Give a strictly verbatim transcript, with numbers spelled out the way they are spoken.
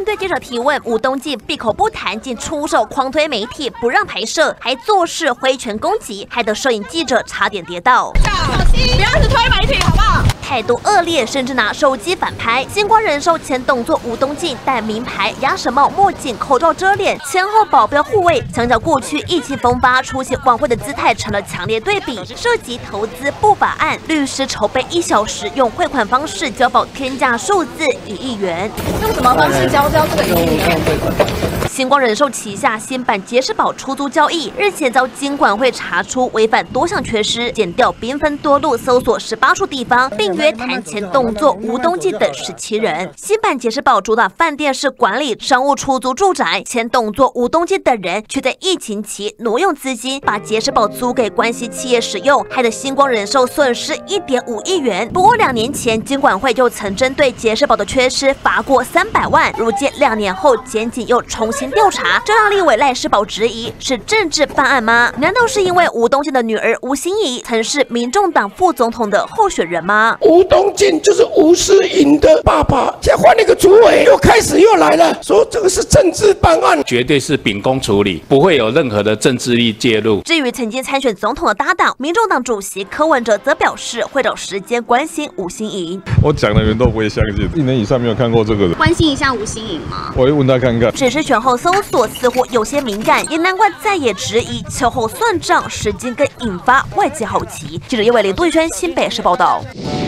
对记者提问，吴东进闭口不谈，竟出手狂推媒体，不让拍摄，还作势挥拳攻击，害得摄影记者差点跌倒。 小心，不要一直推媒体，好不好？ 态度恶劣，甚至拿手机反拍。星光人寿前董座吴东进戴名牌鸭舌帽、墨镜、口罩遮脸，前后保镖护卫，强调过去意气风发出席晚会的姿态成了强烈对比。涉及投资不法案，律师筹备一小时，用汇款方式交保天价数字一亿元。 用什么方式交交这个一亿元？ 星光人寿旗下新版杰士堡出租交易日前遭金管会查出违反多项缺失，检调缤纷多路，搜索十八处地方，并约谈前董座吴东进等十七人。新版杰士堡主打饭店式管理、商务出租住宅，前董座吴东进等人却在疫情期挪用资金，把杰士堡租给关系企业使用，害得星光人寿损失一点五亿元。不过两年前金管会就曾针对杰士堡的缺失罚过三百万，如今两年后检警又重新调查，这让立委赖世宝质疑是政治办案吗？难道是因为吴东进的女儿吴欣怡曾是民众党副总统的候选人吗？ 吴东进就是吴思颖的爸爸，现在换了一个主委，又开始又来了，说这个是政治办案， 绝对是秉公处理，不会有任何的政治力介入。 至于曾经参选总统的搭档，民众党主席柯文哲则表示会找时间关心吴欣怡。 我讲的人都不会相信，一年以上没有看过这个人， 关心一下吴欣颖吗？ 我会问他看看。 只是选后搜索似乎有些敏感，也难怪再也质疑秋后算账，时间更引发外界好奇。记者叶伟林、杜宇轩新北市报道。